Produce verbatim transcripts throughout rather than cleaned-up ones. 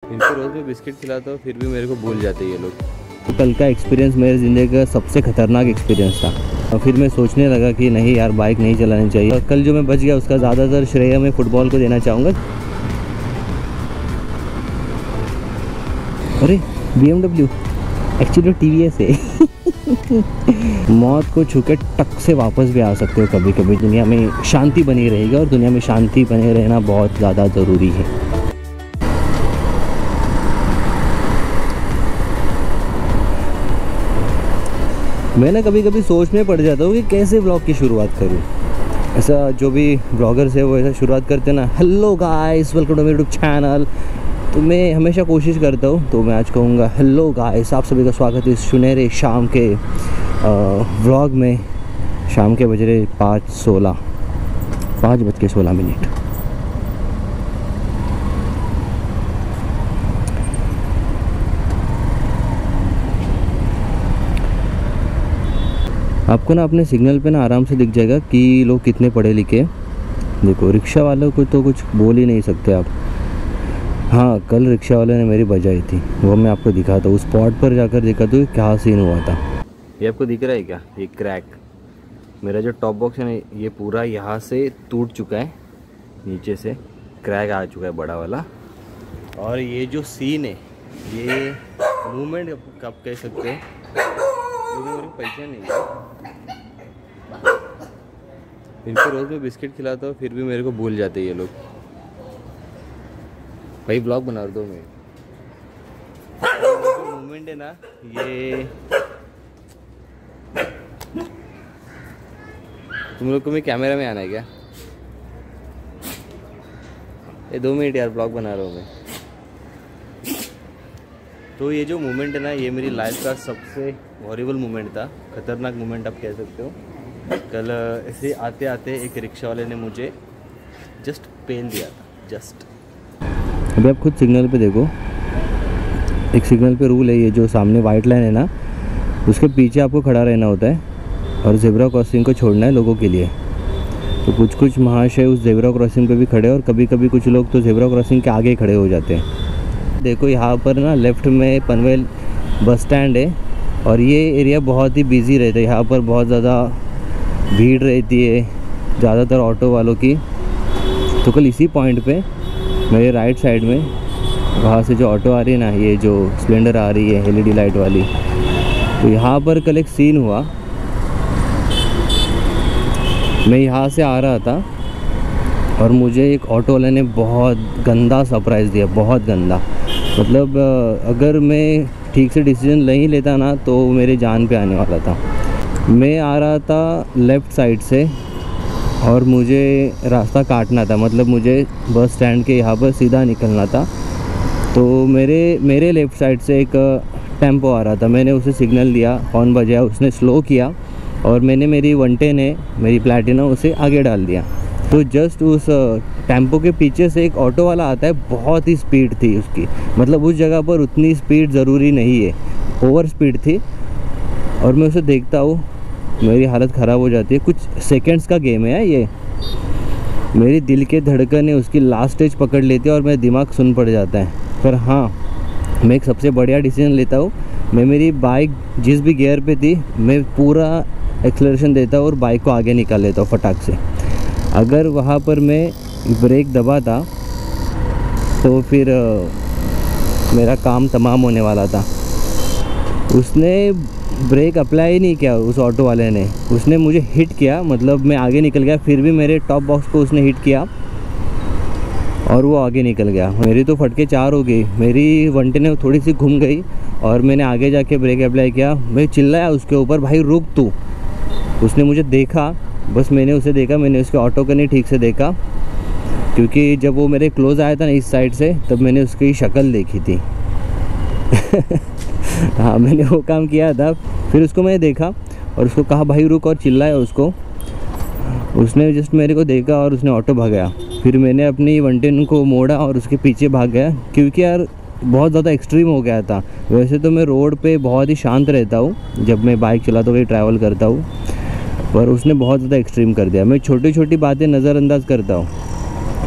इनको रोज़ में बिस्किट खिलाता हूँ फिर भी मेरे को भूल जाते ये लोग। तो कल का एक्सपीरियंस मेरे ज़िंदगी का सबसे ख़तरनाक एक्सपीरियंस था और फिर मैं सोचने लगा कि नहीं यार बाइक नहीं चलानी चाहिए। और कल जो मैं बच गया उसका ज़्यादातर श्रेय मैं फ़ुटबॉल को देना चाहूँगा। अरे B M W actually T V S है। मौत को छू के टक से वापस भी आ सकते हो कभी कभी। दुनिया में शांति बनी रहेगी और दुनिया में शांति बने रहना बहुत ज़्यादा ज़रूरी है। मैं ना कभी कभी सोच में पड़ जाता हूँ कि कैसे व्लॉग की शुरुआत करूँ। ऐसा जो भी ब्लॉगर्स है वो ऐसा शुरुआत करते ना, hello guys welcome to my YouTube channel. तो मैं हमेशा कोशिश करता हूँ, तो मैं आज कहूँगा हेलो गाइस, आप सभी का स्वागत है इस सुनहरे शाम के व्लॉग में। शाम के बज रहे पाँच सोलह पाँच बज के सोलह मिनट। आपको ना अपने सिग्नल पे ना आराम से दिख जाएगा कि लोग कितने पढ़े लिखे। देखो रिक्शा वालों को तो कुछ बोल ही नहीं सकते आप। हाँ, कल रिक्शा वाले ने मेरी बजाई थी, वो मैं आपको दिखाता हूँ। उस स्पॉट पर जाकर दिखा दूँ क्या सीन हुआ था। ये आपको दिख रहा है क्या, ये क्रैक? मेरा जो टॉप बॉक्स है ना ये पूरा यहाँ से टूट चुका है, नीचे से क्रैक आ चुका है बड़ा वाला। और ये जो सीन है ये मूवमेंट कब कह सकते हैं, मेरे को पहचान नहीं है। इनको रोज़ में बिस्किट खिलाता हूँ फिर भी मेरे को भूल जाते ये लोग। भाई ब्लॉग बना दो। मैं मूवमेंट है ना ये, तुम लोग को मैं कैमरा में आना है क्या? ये दो मिनट यार, ब्लॉग बना रहा हूँ मैं। तो ये जो मोमेंट है ना ये मेरी लाइफ का सबसे हॉरिबल मोमेंट था, खतरनाक मोमेंट आप कह सकते हो। कल ऐसे आते आते एक रिक्शा वाले ने मुझे जस्ट पेल दिया था, जस्ट। अभी आप खुद सिग्नल पे देखो, एक सिग्नल पे रूल है ये जो सामने वाइट लाइन है ना उसके पीछे आपको खड़ा रहना होता है और ज़ेब्रा क्रॉसिंग को छोड़ना है लोगों के लिए। तो कुछ कुछ महाशय उस ज़ेब्रा क्रॉसिंग पे भी खड़े और कभी कभी कुछ लोग तो ज़ेब्रा क्रॉसिंग के आगे खड़े हो जाते हैं। देखो यहाँ पर ना लेफ़्ट में पनवेल बस स्टैंड है और ये एरिया बहुत ही बिजी रहता है। यहाँ पर बहुत ज़्यादा भीड़ रहती है ज़्यादातर ऑटो वालों की। तो कल इसी पॉइंट पे मेरे राइट साइड में वहाँ से जो ऑटो आ रही है ना, ये जो स्प्लेंडर आ रही है एलईडी लाइट वाली, तो यहाँ पर कल एक सीन हुआ। मैं यहाँ से आ रहा था और मुझे एक ऑटो वाले ने बहुत गंदा सरप्राइज़ दिया, बहुत गंदा। मतलब अगर मैं ठीक से डिसीजन नहीं लेता ना तो मेरे जान पे आने वाला था। मैं आ रहा था लेफ़्ट साइड से और मुझे रास्ता काटना था, मतलब मुझे बस स्टैंड के यहाँ पर सीधा निकलना था। तो मेरे मेरे लेफ़्ट साइड से एक टेम्पो आ रहा था, मैंने उसे सिग्नल दिया, हॉर्न बजाया, उसने स्लो किया और मैंने मेरी वन टेन है मेरी प्लैटिना उसे आगे डाल दिया। तो जस्ट उस टेम्पो के पीछे से एक ऑटो वाला आता है, बहुत ही स्पीड थी उसकी, मतलब उस जगह पर उतनी स्पीड ज़रूरी नहीं है, ओवर स्पीड थी। और मैं उसे देखता हूँ, मेरी हालत ख़राब हो जाती है। कुछ सेकंड्स का गेम है ये। मेरी दिल के धड़कन ने उसकी लास्ट स्टेज पकड़ लेती है और मेरा दिमाग सुन पड़ जाता है। पर हाँ, मैं एक सबसे बढ़िया डिसीजन लेता हूँ। मैं मेरी बाइक जिस भी गियर पे थी मैं पूरा एक्सेलरेशन देता हूँ और बाइक को आगे निकाल लेता हूँ फटाक से। अगर वहाँ पर मैं ब्रेक दबाता तो फिर आ, मेरा काम तमाम होने वाला था। उसने ब्रेक अप्लाई नहीं किया उस ऑटो वाले ने, उसने मुझे हिट किया, मतलब मैं आगे निकल गया, फिर भी मेरे टॉप बॉक्स को उसने हिट किया और वो आगे निकल गया। मेरी तो फटके चार हो गई, मेरी वन टेन थोड़ी सी घूम गई और मैंने आगे जाके ब्रेक अप्लाई किया। मैं चिल्लाया उसके ऊपर, भाई रुक तू। उसने मुझे देखा, बस मैंने उसे देखा, मैंने उसके ऑटो को नहीं ठीक से देखा, क्योंकि जब वो मेरे क्लोज़ आया था ना इस साइड से तब मैंने उसकी शक्ल देखी थी। हाँ, मैंने वो काम किया था। फिर उसको मैंने देखा और उसको कहा भाई रुक और चिल्लाया उसको। उसने जस्ट मेरे को देखा और उसने ऑटो भगाया। फिर मैंने अपनी वन टेन को मोड़ा और उसके पीछे भाग गया, क्योंकि यार बहुत ज़्यादा एक्सट्रीम हो गया था। वैसे तो मैं रोड पे बहुत ही शांत रहता हूँ जब मैं बाइक चलाता हुआ ट्रैवल करता हूँ, पर उसने बहुत ज़्यादा एक्सट्रीम कर दिया। मैं छोटी छोटी बातें नज़रअंदाज करता हूँ,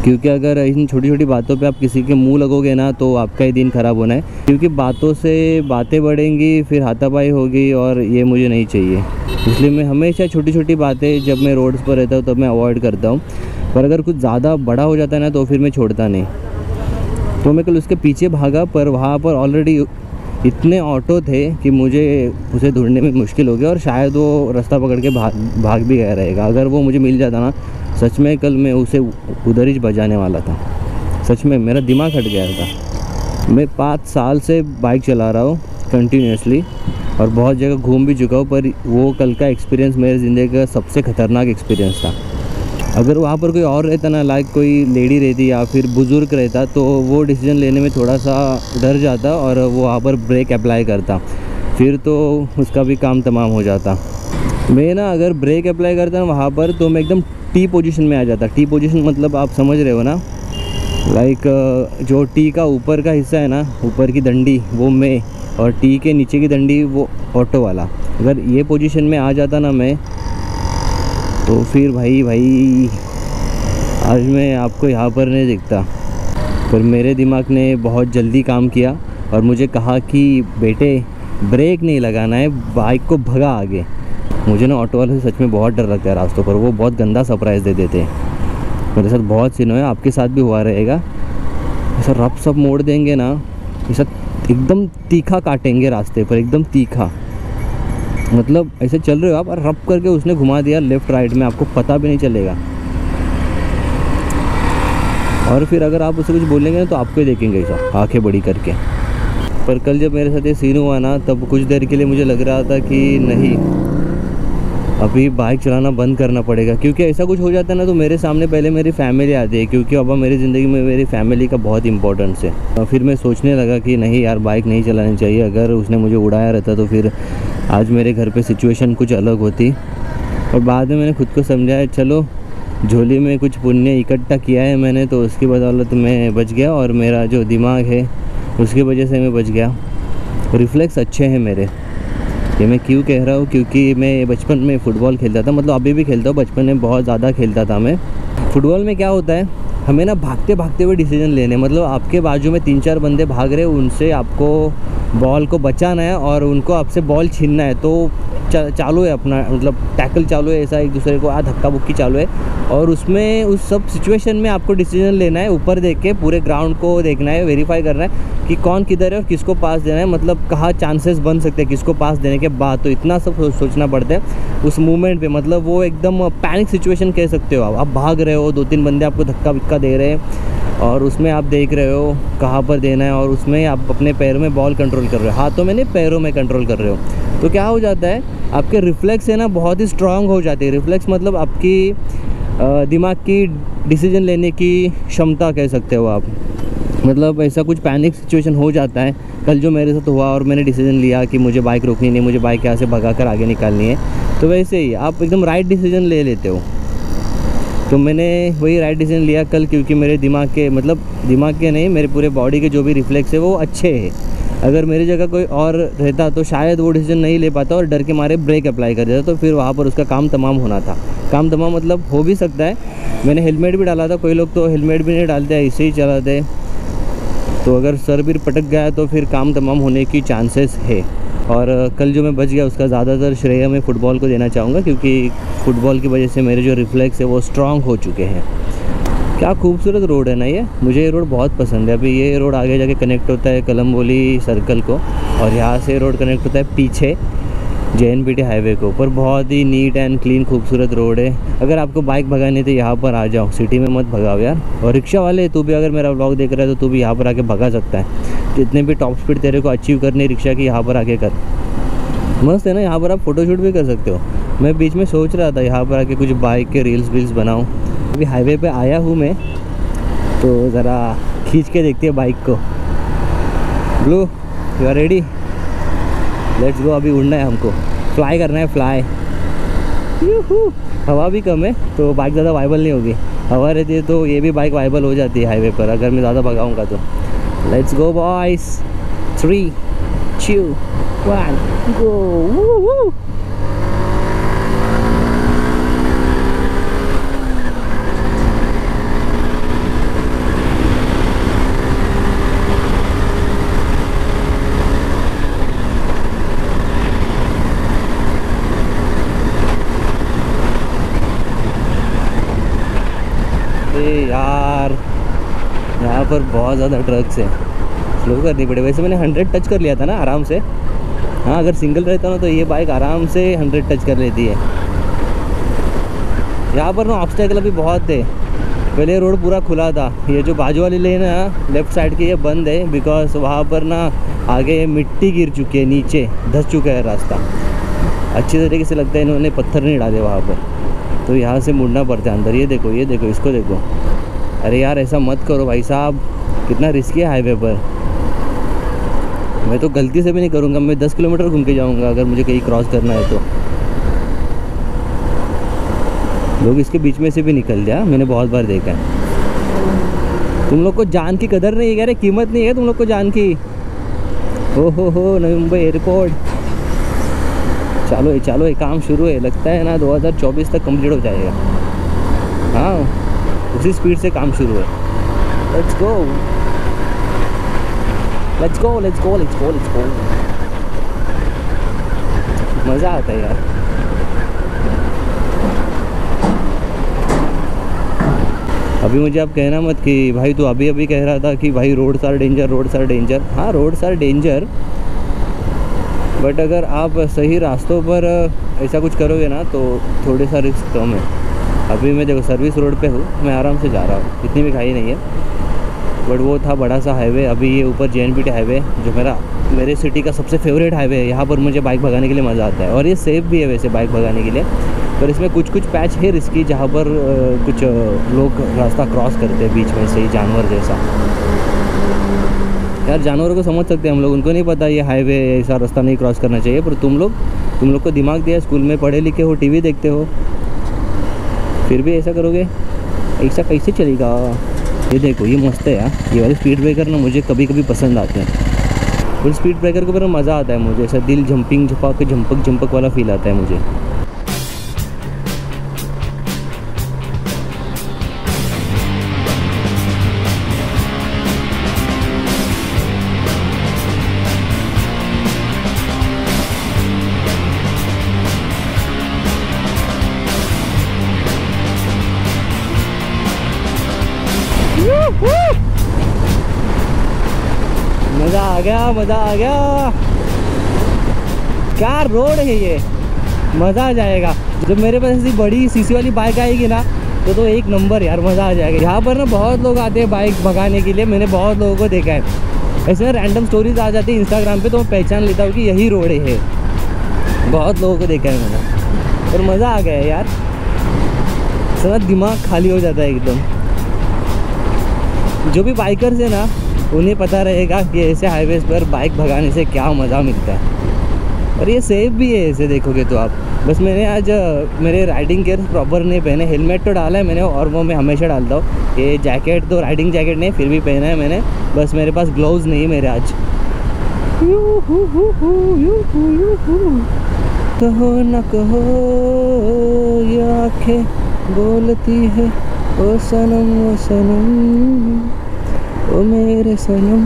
क्योंकि अगर इन छोटी छोटी बातों पे आप किसी के मुंह लगोगे ना तो आपका ही दिन ख़राब होना है, क्योंकि बातों से बातें बढ़ेंगी, फिर हाथापाई होगी, और ये मुझे नहीं चाहिए। इसलिए मैं हमेशा छोटी छोटी बातें जब मैं रोड्स पर रहता हूँ तब मैं अवॉइड करता हूँ, पर अगर कुछ ज़्यादा बड़ा हो जाता है ना तो फिर मैं छोड़ता नहीं। तो मैं कल उसके पीछे भागा, पर वहाँ पर ऑलरेडी इतने ऑटो थे कि मुझे उसे ढूंढने में मुश्किल हो गया, और शायद वो रास्ता पकड़ के भाग भाग भी गया रहेगा। अगर वो मुझे मिल जाता ना, सच में कल मैं उसे उधर ही बजाने वाला था। सच में मेरा दिमाग हट गया था। मैं पाँच साल से बाइक चला रहा हूँ कंटिन्यूसली, और बहुत जगह घूम भी चुका हूँ, पर वो कल का एक्सपीरियंस मेरी ज़िंदगी का सबसे ख़तरनाक एक्सपीरियंस था। अगर वहाँ पर कोई और रहता ना, लाइक कोई लेडी रहती या फिर बुज़ुर्ग रहता, तो वो डिसीजन लेने में थोड़ा सा डर जाता और वो वहाँ पर ब्रेक अप्लाई करता, फिर तो उसका भी काम तमाम हो जाता। मैं ना अगर ब्रेक अप्लाई करता ना वहाँ पर, तो मैं एकदम टी पोजीशन में आ जाता। टी पोजीशन मतलब आप समझ रहे हो ना, लाइक जो टी का ऊपर का हिस्सा है ना, ऊपर की डंडी वो मैं, और टी के नीचे की डंडी वो ऑटो वाला। अगर ये पोजीशन में आ जाता ना मैं, तो फिर भाई भाई आज मैं आपको यहाँ पर नहीं दिखता। पर मेरे दिमाग ने बहुत जल्दी काम किया और मुझे कहा कि बेटे ब्रेक नहीं लगाना है, बाइक को भगा आगे। मुझे ना ऑटो वाले से सच में बहुत डर लगता है रास्तों पर, वो बहुत गंदा सरप्राइज़ दे देते हैं। मेरे साथ बहुत सीन है, आपके साथ भी हुआ रहेगा। ऐसा रफ सब मोड़ देंगे ना, ऐसा एकदम तीखा काटेंगे रास्ते पर, एकदम तीखा। मतलब ऐसे चल रहे हो आप और रफ करके उसने घुमा दिया लेफ़्ट राइट में, आपको पता भी नहीं चलेगा। और फिर अगर आप उसे कुछ बोलेंगे ना तो आपको ही देखेंगे ऐसा आंखें बड़ी करके। पर कल जब मेरे साथ ये सीन हुआ ना, तब कुछ देर के लिए मुझे लग रहा था कि नहीं, अभी बाइक चलाना बंद करना पड़ेगा। क्योंकि ऐसा कुछ हो जाता है ना तो मेरे सामने पहले मेरी फैमिली आती है, क्योंकि अब मेरी ज़िंदगी में मेरी फैमिली का बहुत इंपॉर्टेंस है। और फिर मैं सोचने लगा कि नहीं यार, बाइक नहीं चलानी चाहिए। अगर उसने मुझे उड़ाया रहता तो फिर आज मेरे घर पे सिचुएशन कुछ अलग होती। और बाद में मैंने खुद को समझाया, चलो झोली में कुछ पुण्य इकट्ठा किया है मैंने, तो उसकी बदौलत मैं बच गया, और मेरा जो दिमाग है उसकी वजह से मैं बच गया। रिफ्लेक्स अच्छे हैं मेरे। ये मैं क्यों कह रहा हूँ, क्योंकि मैं बचपन में फ़ुटबॉल खेलता था, मतलब अभी भी खेलता हूँ, बचपन में बहुत ज़्यादा खेलता था मैं। फ़ुटबॉल में क्या होता है, हमें ना भागते भागते हुए डिसीजन लेने, मतलब आपके बाजू में तीन चार बंदे भाग रहे हैं, उनसे आपको बॉल को बचाना है और उनको आपसे बॉल छीनना है। तो चालू है अपना, मतलब टैकल चालू है, ऐसा एक दूसरे को आ धक्का बुक्की चालू है, और उसमें उस सब सिचुएशन में आपको डिसीजन लेना है। ऊपर देख के पूरे ग्राउंड को देखना है, वेरीफाई करना है कि कौन किधर है और किसको पास देना है, मतलब कहाँ चांसेस बन सकते हैं किसको पास देने के बाद। तो इतना सब सोचना पड़ता है उस मूवमेंट पे, मतलब वो एकदम पैनिक सिचुएशन कह सकते हो आप। आप भाग रहे हो, दो तीन बंदे आपको धक्का बिक्का दे रहे हैं, और उसमें आप देख रहे हो कहाँ पर देना है, और उसमें आप अपने पैरों में बॉल कंट्रोल कर रहे हो, हाथों में नहीं पैरों में कंट्रोल कर रहे हो। तो क्या हो जाता है, आपके रिफ्लेक्स है ना बहुत ही स्ट्रांग हो जाती है। रिफ्लेक्स मतलब आपकी दिमाग की डिसीजन लेने की क्षमता कह सकते हो आप। मतलब ऐसा कुछ पैनिक सिचुएशन हो जाता है, कल जो मेरे साथ हुआ, और मैंने डिसीजन लिया कि मुझे बाइक रोकनी नहीं, मुझे बाइक यहाँ से भगा कर आगे निकालनी है, तो वैसे ही आप एकदम राइट डिसीजन ले लेते हो। तो मैंने वही राइट डिसीजन लिया कल, क्योंकि मेरे दिमाग के, मतलब दिमाग के नहीं, मेरे पूरे बॉडी के जो भी रिफ्लेक्स है वो अच्छे हैं। अगर मेरी जगह कोई और रहता तो शायद वो डिसीजन नहीं ले पाता और डर के मारे ब्रेक अप्लाई कर देता, तो फिर वहाँ पर उसका काम तमाम होना था। काम तमाम मतलब हो भी सकता है। मैंने हेलमेट भी डाला था, कोई लोग तो हेलमेट भी नहीं डालते, ऐसे ही चलाते, तो अगर सर भी पटक गया तो फिर काम तमाम होने की चांसेस है। और कल जो मैं बच गया उसका ज़्यादातर श्रेय मैं फ़ुटबॉल को देना चाहूँगा, क्योंकि फ़ुटबॉल की वजह से मेरे जो रिफ्लेक्स है वो स्ट्रांग हो चुके हैं। क्या खूबसूरत रोड है ना ये, मुझे ये रोड बहुत पसंद है। अभी ये रोड आगे जाके कनेक्ट होता है कलम्बोली सर्कल को, और यहाँ से रोड कनेक्ट होता है पीछे जे एन पी टी हाईवे को। पर बहुत ही नीट एंड क्लीन खूबसूरत रोड है। अगर आपको बाइक भगानी तो यहाँ पर आ जाओ, सिटी में मत भगाओ यार। और रिक्शा वाले, तू भी अगर मेरा व्लॉग देख रहा है तो तू भी यहाँ पर आके भगा सकता है। जितने भी टॉप स्पीड तेरे को अचीव करनी रिक्शा की, यहाँ पर आके कर। मस्त है ना, यहाँ पर आप फ़ोटोशूट भी कर सकते हो। मैं बीच में सोच रहा था यहाँ पर आके कुछ बाइक के रील्स वील्स बनाऊँ। अभी हाईवे पे आया हूँ मैं, तो ज़रा खींच के देखते हैं बाइक को। Blue, you are ready? Let's go. अभी उड़ना है हमको, फ्लाई करना है, फ्लाई। यूहू, हवा भी कम है तो बाइक ज़्यादा वाइबल नहीं होगी। हवा रहती है तो ये भी बाइक वाइबल हो जाती है हाईवे पर, अगर मैं ज़्यादा भगाऊँगा तो। Let's go boys, three two one go. बहुत ज़्यादा ट्रक्स है, स्लो करनी पड़े। वैसे मैंने हंड्रेड टच कर लिया था ना आराम से। हाँ, अगर सिंगल रहता ना तो ये बाइक आराम से हंड्रेड टच कर लेती है। यहाँ पर ना ऑब्स्टेकल भी बहुत थे। पहले रोड पूरा खुला था, ये जो बाजू वाली लेन है ना लेफ़्ट साइड की, ये बंद है बिकॉज वहाँ पर ना आगे मिट्टी गिर चुकी है, नीचे धंस चुका है रास्ता। अच्छी तरीके से लगता है इन्होंने पत्थर नहीं डाले वहाँ पर, तो यहाँ से मुड़ना पड़ता है अंदर। ये देखो, ये देखो, इसको देखो। अरे यार ऐसा मत करो भाई साहब, कितना रिस्की है हाईवे पर। मैं तो गलती से भी नहीं करूँगा, मैं दस किलोमीटर घूम के जाऊँगा अगर मुझे कहीं क्रॉस करना है तो। लोग इसके बीच में से भी निकल जाए, मैंने बहुत बार देखा है। तुम लोग को जान की कदर नहीं है, कह रहे कीमत नहीं है तुम लोग को जान की। ओ हो हो नवी मुंबई एयरपोर्ट। चालो है चालो है, काम शुरू है। लगता है ना दो हज़ार चौबीस तक कंप्लीट हो जाएगा। हाँ, उसी स्पीड से काम शुरू है। Let's go let's go let's go let's go let's go. मज़ा आता है यार। अभी मुझे आप कहना मत कि भाई तू अभी अभी कह रहा था कि भाई roads are danger, roads are danger. हाँ, रोड्स आर डेंजर, बट अगर आप सही रास्तों पर ऐसा कुछ करोगे ना तो थोड़े सा रिस्क कम है। अभी मैं देखो सर्विस रोड पे हूँ, मैं आराम से जा रहा हूँ, इतनी भी खाई नहीं है। बट वो था बड़ा सा हाईवे। अभी ये ऊपर जे एन पी टी हाईवे जो मेरा मेरे सिटी का सबसे फेवरेट हाईवे है। यहाँ पर मुझे बाइक भगाने के लिए मज़ा आता है, और ये सेफ़ भी है वैसे बाइक भगाने के लिए। पर इसमें कुछ कुछ पैच है रिस्की, जहाँ पर आ, कुछ आ, लोग रास्ता क्रॉस करते हैं बीच में से ही, जानवर जैसा। यार जानवरों को समझ सकते हैं हम लोग, उनको नहीं पता ये हाईवे ऐसा रास्ता नहीं क्रॉस करना चाहिए। पर तुम लोग तुम लोग को दिमाग दिया, स्कूल में पढ़े लिखे हो, टीवी देखते हो, फिर भी ऐसा करोगे? ऐसा कैसे चलेगा? ये देखो, ये मस्त है यार। ये वाले स्पीड ब्रेकर ना मुझे कभी कभी पसंद आते हैं। फुल स्पीड ब्रेकर के ऊपर मज़ा आता है मुझे, ऐसा दिल जंपिंग झपक झंपक झंपक वाला फील आता है मुझे। मज़ा आ गया, मज़ा आ गया। क्या रोड है ये, मज़ा आ जाएगा। जब मेरे पास ऐसी बड़ी सीसी वाली बाइक आएगी ना तो तो एक नंबर यार, मज़ा आ जाएगा। यहाँ पर ना बहुत लोग आते हैं बाइक भगाने के लिए, मैंने बहुत लोगों को देखा है। ऐसे ना रैंडम स्टोरीज आ जाती है इंस्टाग्राम पे, तो मैं पहचान लेता हूँ कि यही रोड है। बहुत लोगों को देखा है मैंने, और मज़ा आ गया यार। सारा दिमाग खाली हो जाता है एकदम। जो भी बाइकर्स है ना उन्हें पता रहेगा कि ऐसे हाईवेज पर बाइक भगाने से क्या मज़ा मिलता है, और ये सेफ भी है ऐसे देखोगे तो आप। बस मैंने आज मेरे राइडिंग गियर प्रॉपर नहीं पहने, हेलमेट तो डाला है मैंने, और वो मैं हमेशा डालता हूँ। ये जैकेट तो राइडिंग जैकेट नहीं, फिर भी पहना है मैंने, बस मेरे पास ग्लव्स नहीं मेरे आज। यू हू हू हू यू हू यू हू। कहो न कहो ये आँखें बोलती है, ओ सनम ओ सनम ओ मेरे सनम।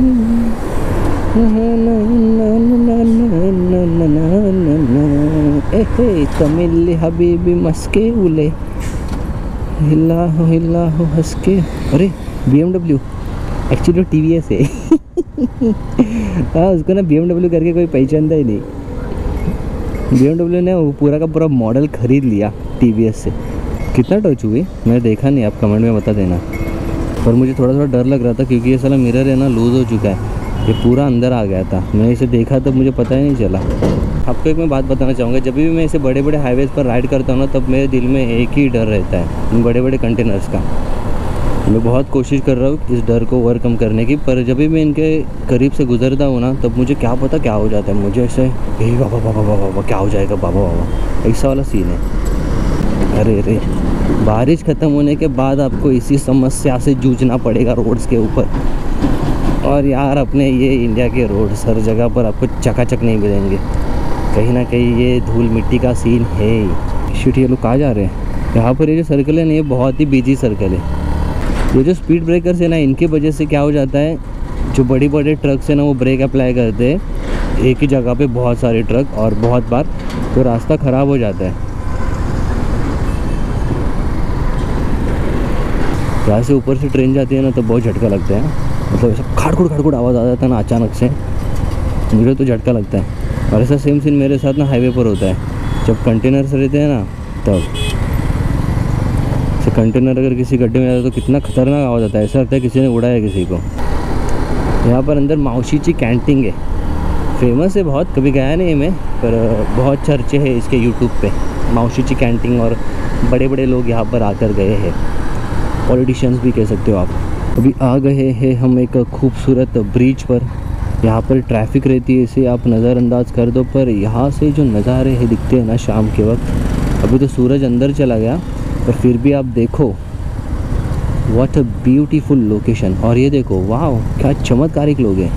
ए तमिल हबीबी मस्के उले हिला हो हिला हो हंस के। अरे B M W actually T V S है। हाँ, उसको ना बी एम डब्ल्यू करके कोई पहचानता ही नहीं। बी एम डब्ल्यू ने वो पूरा का पूरा मॉडल खरीद लिया टी वी एस से। कितना टच हुई मैंने देखा नहीं, आप कमेंट में बता देना। पर मुझे थोड़ा थोड़ा डर लग रहा था क्योंकि ये साला मिरर है ना लूज़ हो चुका है, ये पूरा अंदर आ गया था। मैंने इसे देखा तब मुझे पता ही नहीं चला। आपको एक मैं बात बताना चाहूँगा, जब भी मैं ऐसे बड़े बड़े हाईवेज़ पर राइड करता हूँ ना तब मेरे दिल में एक ही डर रहता है, इन बड़े बड़े कंटेनर्स का। मैं बहुत कोशिश कर रहा हूँ इस डर को ओवरकम करने की, पर जब भी मैं इनके करीब से गुजरता हूँ ना तब मुझे क्या पता क्या हो जाता है। मुझे ऐसे यही बाबा बाबा बाबा बाबा क्या हो जाएगा बाबा बाबा, ऐसा वाला सीन है। अरे अरे, बारिश ख़त्म होने के बाद आपको इसी समस्या से जूझना पड़ेगा रोड्स के ऊपर। और यार अपने ये इंडिया के रोड्स हर जगह पर आपको चकाचक नहीं मिलेंगे, कहीं ना कहीं ये धूल मिट्टी का सीन है। शिट, ये लोग कहाँ जा रहे हैं? यहाँ पर ये जो सर्कल है ना ये बहुत ही बिजी सर्कल है। ये जो स्पीड ब्रेकर्स है ना इनकी वजह से क्या हो जाता है, जो बड़ी बड़े ट्रक्स है ना वो ब्रेक अप्लाई करते हैं एक ही जगह पे बहुत सारे ट्रक, और बहुत बार तो रास्ता ख़राब हो जाता है। यहाँ से ऊपर से ट्रेन जाती है ना तो बहुत झटका लगता है। मतलब ऐसा खाड़खुड़ खाड़खुड़ आवाज़ आ जाता है ना अचानक से, मुझे तो झटका लगता है। और ऐसा सेम सीन मेरे साथ ना हाईवे पर होता है, जब कंटेनर्स रहते हैं ना तब तो कंटेनर अगर किसी गड्ढे में जाता है तो कितना खतरनाक आवाज़ आता है, ऐसा लगता है किसी ने उड़ाया किसी को। यहाँ पर अंदर मावशीची कैंटीन है, फेमस है बहुत, कभी गया नहीं मैं, पर बहुत चर्चे है इसके यूट्यूब पे मावशीची कैंटीन, और बड़े बड़े लोग यहाँ पर आकर गए हैं, पॉलिटिशियंस भी कह सकते हो आप। अभी आ गए हैं हम एक खूबसूरत ब्रिज पर। यहाँ पर ट्रैफिक रहती है, इसे आप नज़रअंदाज कर दो, पर यहाँ से जो नज़ारे हैं दिखते हैं ना शाम के वक्त, अभी तो सूरज अंदर चला गया पर फिर भी आप देखो, व्हाट अ ब्यूटीफुल लोकेशन। और ये देखो, वाह क्या चमत्कारिक लोग हैं,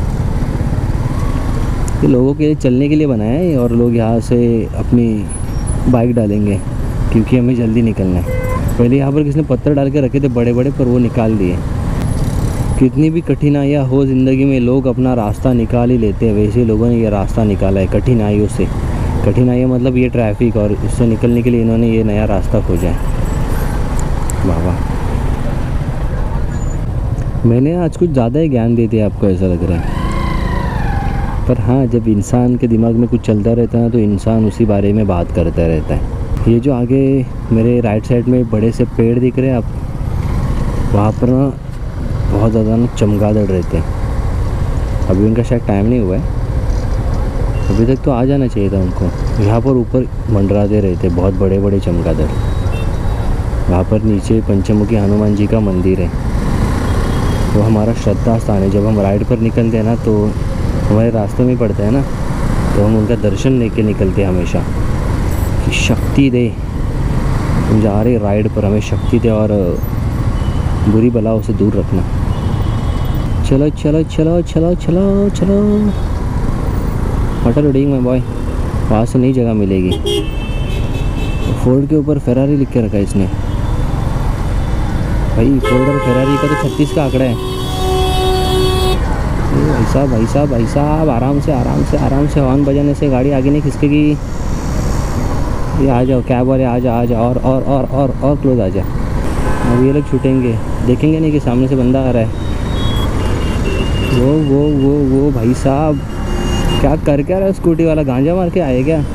ये लोगों के लिए चलने के लिए बनाया है, और लोग यहाँ से अपनी बाइक डालेंगे क्योंकि हमें जल्दी निकलना है। पहले यहाँ पर किसने पत्थर डाल के रखे थे बड़े बड़े, पर वो निकाल दिए। कितनी भी कठिनाइयाँ हो ज़िंदगी में, लोग अपना रास्ता निकाल ही लेते हैं, वैसे लोगों ने ये रास्ता निकाला है कठिनाइयों से। कठिनाइयाँ मतलब ये ट्रैफिक, और इससे निकलने के लिए इन्होंने ये नया रास्ता खोजा है। वाह वाह, मैंने आज कुछ ज़्यादा ही ज्ञान दे दिया आपको, ऐसा लग रहा है। पर हाँ, जब इंसान के दिमाग में कुछ चलता रहता है तो इंसान उसी बारे में बात करता रहता है। ये जो आगे मेरे राइट साइड में बड़े से पेड़ दिख रहे हैं आप, वहाँ पर ना बहुत ज़्यादा ना चमगादड़ रहते हैं। अभी उनका शायद टाइम नहीं हुआ है, अभी तक तो आ जाना चाहिए था उनको। यहाँ पर ऊपर मंडराते रहते बहुत बड़े बड़े चमगादड़। वहाँ पर नीचे पंचमुखी हनुमान जी का मंदिर है, वो हमारा श्रद्धा स्थान है। जब हम राइड पर निकलते हैं ना तो हमारे रास्ते में पड़ता है ना, तो हम उनका दर्शन लेके निकलते हैं हमेशा कि शक्ति दे, हम जा रहे राइड पर, हमें शक्ति दे और बुरी बलाओं से दूर रखना। चलो चलो चलो चलो चलो चलो, होटल उड़ेंगे मैं बॉय, वहाँ से नई जगह मिलेगी। फोर्ड के ऊपर फेरारी लिख के रखा है इसने, भाई फोर्ड और फेरारी का तो छत्तीस का आंकड़ा है। भाई साहब भाई साहब भाई साहब, आराम से आराम से आराम से, हॉर्न बजाने से गाड़ी आगे नहीं खिसकेगी। ये आ जाओ कैब वाले, आ जा आ जा, और और और और और क्लोज आ जा। अब ये लोग छूटेंगे, देखेंगे नहीं कि सामने से बंदा आ रहा है। वो वो वो वो भाई साहब क्या कर क्या रहा है स्कूटी वाला, गांजा मार के आए क्या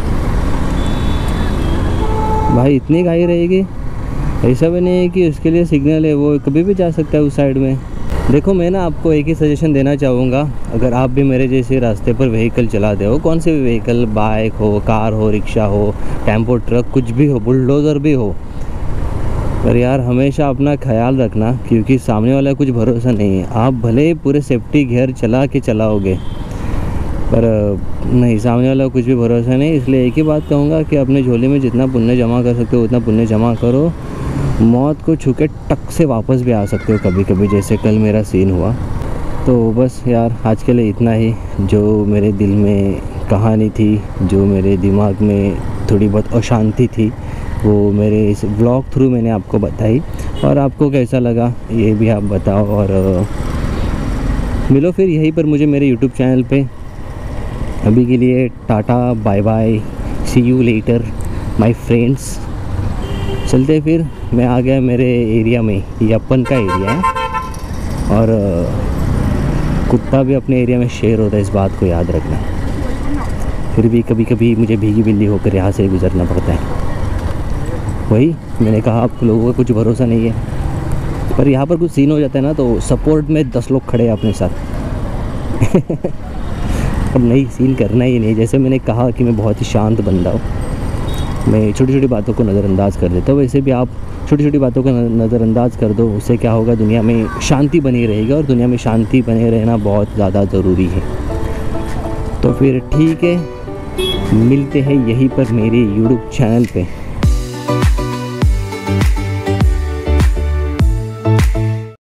भाई? इतनी गाड़ी रहेगी? ऐसा भी नहीं है कि उसके लिए सिग्नल है, वो कभी भी जा सकता है उस साइड में। देखो मैं ना आपको एक ही सजेशन देना चाहूँगा, अगर आप भी मेरे जैसे रास्ते पर व्हीकल चलाते हो, कौन से भी व्हीकल, बाइक हो, कार हो, रिक्शा हो, टेम्पो, ट्रक, कुछ भी हो, बुलडोज़र भी हो, पर यार हमेशा अपना ख्याल रखना, क्योंकि सामने वाला कुछ भरोसा नहीं है। आप भले ही पूरे सेफ्टी गियर चला के चलाओगे, पर नहीं, सामने वाला कुछ भी भरोसा नहीं। इसलिए एक ही बात कहूँगा कि अपने झोले में जितना पुण्य जमा कर सकते हो उतना पुण्य जमा करो, मौत को छू के टक से वापस भी आ सकते हो कभी कभी, जैसे कल मेरा सीन हुआ। तो बस यार आज के लिए इतना ही, जो मेरे दिल में कहानी थी, जो मेरे दिमाग में थोड़ी बहुत अशांति थी, वो मेरे इस व्लॉग थ्रू मैंने आपको बताई। और आपको कैसा लगा ये भी आप बताओ, और मिलो फिर यहीं पर मुझे मेरे यूट्यूब चैनल पे। अभी के लिए tata bye bye, see you later my friends. चलते फिर, मैं आ गया मेरे एरिया में, ये अपन का एरिया है, और कुत्ता भी अपने एरिया में शेर होता है, इस बात को याद रखना। फिर भी कभी कभी मुझे भीगी बिल्ली होकर यहाँ से गुजरना पड़ता है। वही मैंने कहा, आप लोगों का कुछ भरोसा नहीं है, पर यहाँ पर कुछ सीन हो जाता है ना तो सपोर्ट में दस लोग खड़े हैं अपने साथ। अब नहीं, सीन करना ही नहीं। जैसे मैंने कहा कि मैं बहुत ही शांत बंदा हूँ, मैं छोटी छोटी बातों को नज़रअंदाज कर देता हूँ। वैसे भी आप छोटी छोटी बातों को नज़रअंदाज कर दो, उससे क्या होगा, दुनिया में शांति बनी रहेगी, और दुनिया में शांति बने रहना बहुत ज़्यादा ज़रूरी है। तो फिर ठीक है, मिलते हैं यहीं पर मेरे यूट्यूब चैनल पे।